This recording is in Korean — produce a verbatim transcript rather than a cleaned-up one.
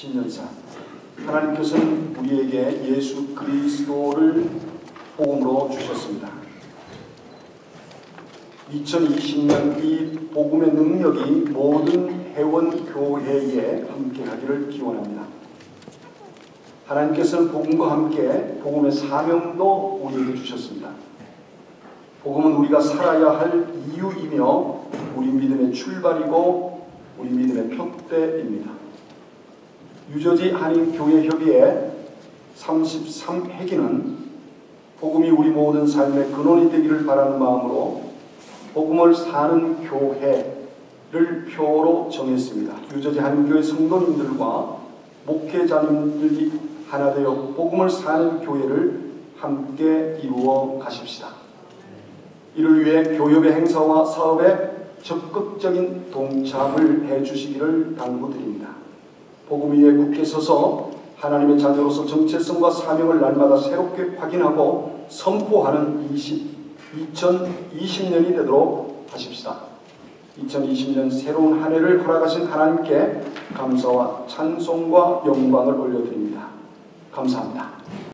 신년사, 하나님께서는 우리에게 예수 그리스도를 복음으로 주셨습니다. 이천이십 년 이 복음의 능력이 모든 회원교회에 함께하기를 기원합니다. 하나님께서는 복음과 함께 복음의 사명도 우리에게 주셨습니다. 복음은 우리가 살아야 할 이유이며 우리 믿음의 출발이고 우리 믿음의 표대입니다. 유저지 한인교회협의회 삼십삼 회기는 복음이 우리 모든 삶의 근원이 되기를 바라는 마음으로 복음을 사는 교회를 표로 정했습니다. 유저지 한인교회 성도님들과 목회자님들이 하나 되어 복음을 사는 교회를 함께 이루어 가십시다. 이를 위해 교협의 행사와 사업에 적극적인 동참을 해주시기를 당부드립니다. 복음 위에 굳게 서서 하나님의 자녀로서 정체성과 사명을 날마다 새롭게 확인하고 선포하는 이천이십 년이 되도록 하십시다. 이천이십 년 새로운 한 해를 허락하신 하나님께 감사와 찬송과 영광을 올려드립니다. 감사합니다.